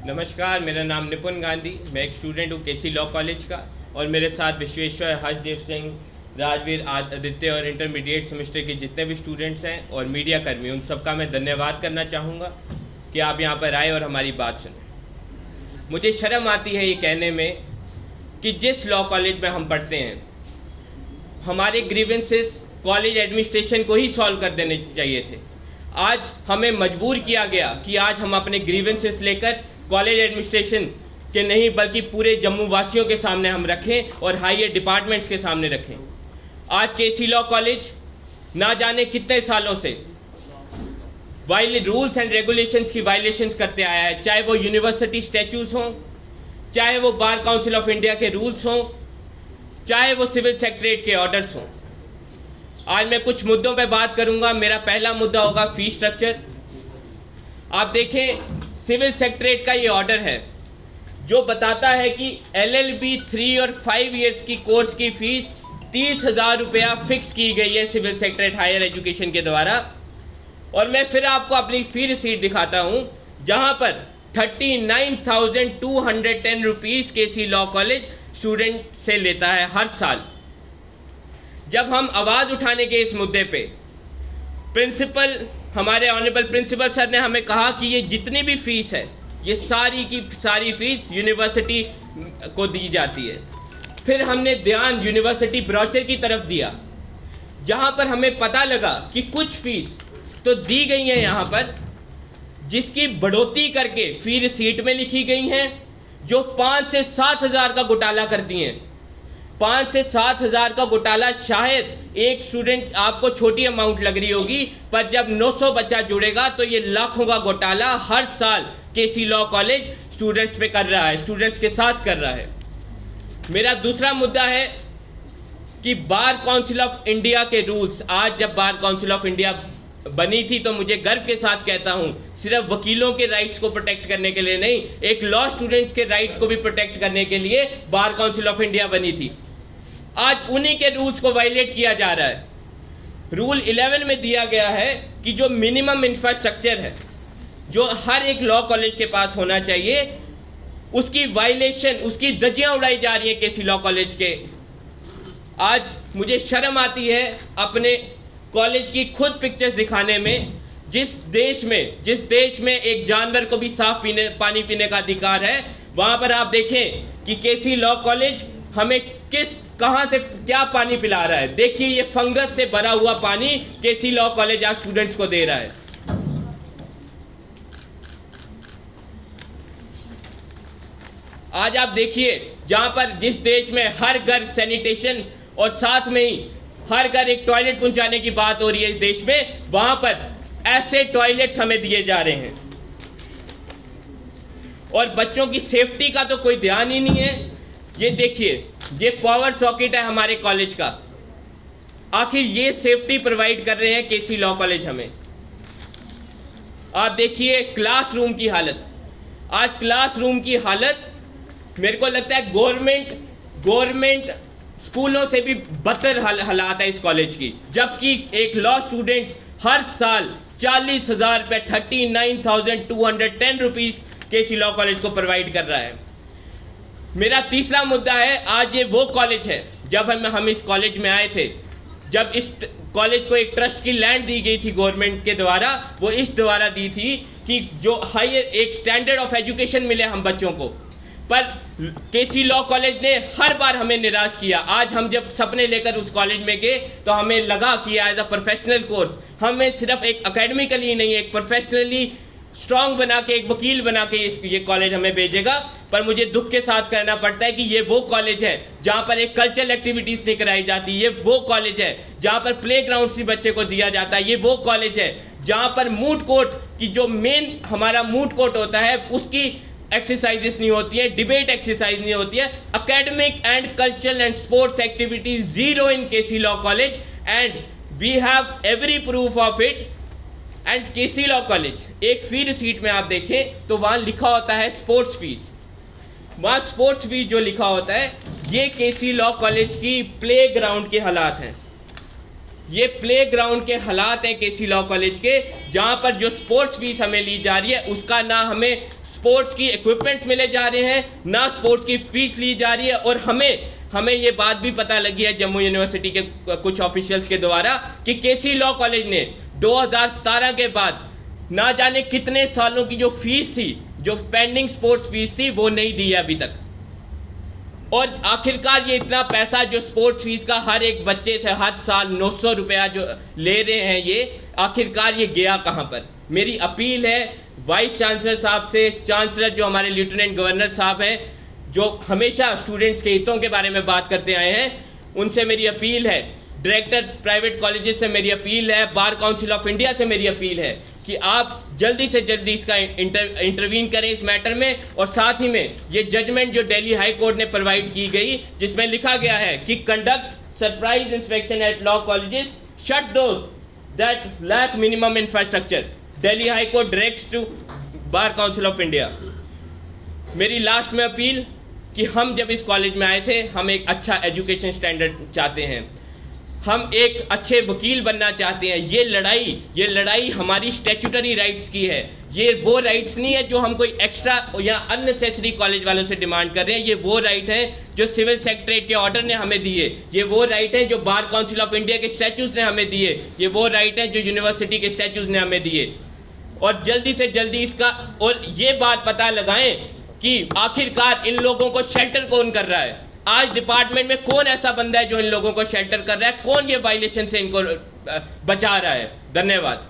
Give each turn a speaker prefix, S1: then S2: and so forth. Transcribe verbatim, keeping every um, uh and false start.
S1: नमस्कार, मेरा नाम निपुण गांधी, मैं एक स्टूडेंट हूँ केसी लॉ कॉलेज का और मेरे साथ विश्वेश्वर, हर्षदेव सिंह, राजवीर, आदित्य और इंटरमीडिएट सेमेस्टर के जितने भी स्टूडेंट्स हैं और मीडिया कर्मी, उन सबका मैं धन्यवाद करना चाहूँगा कि आप यहाँ पर आए और हमारी बात सुने। मुझे शर्म आती है ये कहने में कि जिस लॉ कॉलेज में हम पढ़ते हैं, हमारे ग्रीवेंसेस कॉलेज एडमिनिस्ट्रेशन को ही सॉल्व कर देने चाहिए थे। आज हमें मजबूर किया गया कि आज हम अपने ग्रीवेंसेस लेकर कॉलेज एडमिनिस्ट्रेशन के नहीं बल्कि पूरे जम्मू वासियों के सामने हम रखें और हायर डिपार्टमेंट्स के सामने रखें। आज केसी लॉ कॉलेज ना जाने कितने सालों से वायले रूल्स एंड रेगुलेशंस की वायलेशंस करते आया है, चाहे वो यूनिवर्सिटी स्टैट्यूट्स हों, चाहे वो बार काउंसिल ऑफ इंडिया के रूल्स हों, चाहे वो सिविल सेक्रेटरीट के ऑर्डर्स हों। आज मैं कुछ मुद्दों पे बात करूंगा। मेरा पहला मुद्दा होगा फीस स्ट्रक्चर। आप देखें, सिविल सेक्रेटरीट का ये ऑर्डर है जो बताता है कि एलएलबी थ्री और फाइव इयर्स की कोर्स की फीस तीस हज़ार रुपया फिक्स की गई है सिविल सेक्रेटरीट हायर एजुकेशन के द्वारा। और मैं फिर आपको अपनी फी रिसीट दिखाता हूँ जहाँ पर thirty nine thousand two hundred ten rupees KC law college student से लेता है हर साल। जब हम आवाज़ उठाने के इस मुद्दे पे प्रिंसिपल, हमारे ऑनरेबल प्रिंसिपल सर ने हमें कहा कि ये जितनी भी फ़ीस है ये सारी की सारी फीस यूनिवर्सिटी को दी जाती है। फिर हमने ध्यान यूनिवर्सिटी ब्रोचर की तरफ दिया जहाँ पर हमें पता लगा कि कुछ फ़ीस तो दी गई हैं यहाँ पर जिसकी बढ़ोतरी करके फ़ी रिसीट में लिखी गई हैं, जो पाँच से सात हज़ार का घोटाला करती हैं। पाँच से सात हज़ार का घोटाला शायद एक स्टूडेंट आपको छोटी अमाउंट लग रही होगी, पर जब नौ सौ बच्चा जुड़ेगा तो ये लाखों का घोटाला हर साल केसी लॉ कॉलेज स्टूडेंट्स पे कर रहा है, स्टूडेंट्स के साथ कर रहा है। मेरा दूसरा मुद्दा है कि बार काउंसिल ऑफ इंडिया के रूल्स। आज जब बार काउंसिल ऑफ इंडिया बनी थी तो मुझे गर्व के साथ कहता हूँ, सिर्फ वकीलों के राइट्स को प्रोटेक्ट करने के लिए नहीं, एक लॉ स्टूडेंट्स के राइट को भी प्रोटेक्ट करने के लिए बार काउंसिल ऑफ इंडिया बनी थी। आज उन्हीं के रूल्स को वायलेट किया जा रहा है। रूल इलेवन में दिया गया है कि जो मिनिमम इंफ्रास्ट्रक्चर है जो हर एक लॉ कॉलेज के पास होना चाहिए, उसकी वायलेशन, उसकी धज्जियां उड़ाई जा रही है केसी लॉ कॉलेज के। आज मुझे शर्म आती है अपने कॉलेज की खुद पिक्चर्स दिखाने में। जिस देश में जिस देश में एक जानवर को भी साफ पीने पानी पीने का अधिकार है, वहाँ पर आप देखें कि केसी लॉ कॉलेज हमें किस कहाँ से क्या पानी पिला रहा है। देखिए, ये फंगस से भरा हुआ पानी केसी लॉ कॉलेज आज स्टूडेंट्स को दे रहा है। आज आप देखिए, जहाँ पर जिस देश में हर घर सैनिटेशन और साथ में ही हर घर एक टॉयलेट पहुंचाने की बात हो रही है इस देश में, वहाँ पर ऐसे टॉयलेट्स हमें दिए जा रहे हैं और बच्चों की सेफ्टी का तो कोई ध्यान ही नहीं है। ये देखिए, ये पावर सॉकेट है हमारे कॉलेज का। आखिर ये सेफ्टी प्रोवाइड कर रहे हैं केसी लॉ कॉलेज हमें। आप देखिए क्लासरूम की हालत। आज क्लासरूम की हालत मेरे को लगता है गवर्नमेंट गवर्नमेंट स्कूलों से भी बदतर हाल, हालात है इस कॉलेज की। जबकि एक लॉ स्टूडेंट्स हर साल चालीस हज़ार रुपये thirty nine thousand two hundred ten rupees KC law college को प्रोवाइड कर रहा है। मेरा तीसरा मुद्दा है, आज ये वो कॉलेज है, जब हम हम इस कॉलेज में आए थे, जब इस कॉलेज को एक ट्रस्ट की लैंड दी गई थी गवर्नमेंट के द्वारा, वो इस द्वारा दी थी कि जो हायर एक स्टैंडर्ड ऑफ एजुकेशन मिले हम बच्चों को। पर केसी लॉ कॉलेज ने हर बार हमें निराश किया। आज हम जब सपने लेकर उस कॉलेज में गए तो हमें लगा कि एज अ प्रोफेशनल कोर्स हमें सिर्फ एक अकेडमिकली नहीं, एक प्रोफेशनली स्ट्रॉन्ग बना के, एक वकील बना के इस ये कॉलेज हमें भेजेगा। पर मुझे दुख के साथ कहना पड़ता है कि ये वो कॉलेज है जहाँ पर एक कल्चरल एक्टिविटीज़ नहीं कराई जाती। ये वो कॉलेज है जहाँ पर प्ले ग्राउंड से बच्चे को दिया जाता है। ये वो कॉलेज है जहाँ पर मूट कोर्ट की जो मेन हमारा मूट कोर्ट होता है उसकी एक्सरसाइजेस नहीं होती है, डिबेट एक्सरसाइज नहीं होती है। Academic and cultural and sports activities zero in KC law college and we have every proof of it. And KC law college एक फी रिसीट में आप देखें तो वहाँ लिखा होता है स्पोर्ट्स फीस। वहाँ स्पोर्ट्स फीस जो लिखा होता है, ये केसी लॉ कॉलेज की प्ले ग्राउंड के हालात हैं। ये प्ले ग्राउंड के हालात हैं केसी लॉ कॉलेज के, जहाँ पर जो स्पोर्ट्स फीस हमें ली जा रही है उसका ना हमें स्पोर्ट्स की इक्विपमेंट्स मिले जा रहे हैं, ना स्पोर्ट्स की फीस ली जा रही है। और हमें हमें ये बात भी पता लगी है जम्मू यूनिवर्सिटी के कुछ ऑफिशियल्स के द्वारा कि केसी लॉ कॉलेज ने दो हज़ार सत्रह के बाद ना जाने कितने सालों की जो फीस थी, जो पेंडिंग स्पोर्ट्स फीस थी, वो नहीं दी है अभी तक। और आखिरकार ये इतना पैसा जो स्पोर्ट्स फीस का हर एक बच्चे से हर साल नौ सौ रुपया जो ले रहे हैं, ये आखिरकार ये गया कहाँ पर? मेरी अपील है वाइस चांसलर साहब से, चांसलर जो हमारे लेफ्टिनेंट गवर्नर साहब हैं, जो हमेशा स्टूडेंट्स के हितों के बारे में बात करते आए हैं, उनसे मेरी अपील है, डायरेक्टर प्राइवेट कॉलेजेस से मेरी अपील है, बार काउंसिल ऑफ इंडिया से मेरी अपील है कि आप जल्दी से जल्दी इसका इंटर इंटरवीन करें इस मैटर में। और साथ ही में ये जजमेंट जो दिल्ली हाई कोर्ट ने प्रोवाइड की गई, जिसमें लिखा गया है कि conduct surprise inspection at law colleges, shut those that lack minimum infrastructure. Delhi high court directs to bar council of India. मेरी लास्ट में अपील कि हम जब इस कॉलेज में आए थे, हम एक अच्छा एजुकेशन स्टैंडर्ड चाहते हैं, हम एक अच्छे वकील बनना चाहते हैं। ये लड़ाई ये लड़ाई हमारी स्टैट्यूटरी राइट्स की है। ये वो राइट्स नहीं है जो हम कोई एक्स्ट्रा या अननेसेसरी कॉलेज वालों से डिमांड कर रहे हैं। ये वो राइट है जो सिविल सेक्रेटरीट के ऑर्डर ने हमें दिए। ये वो राइट है जो बार काउंसिल ऑफ इंडिया के स्टैच्यूज ने हमें दिए। ये वो राइट है जो यूनिवर्सिटी के स्टैच्यूज ने हमें दिए। और जल्दी से जल्दी इसका और ये बात पता लगाएं कि आखिरकार इन लोगों को शेल्टर कौन कर रहा है। आज डिपार्टमेंट में कौन ऐसा बंदा है जो इन लोगों को शेल्टर कर रहा है, कौन ये वायलेशन से इनको बचा रहा है। धन्यवाद।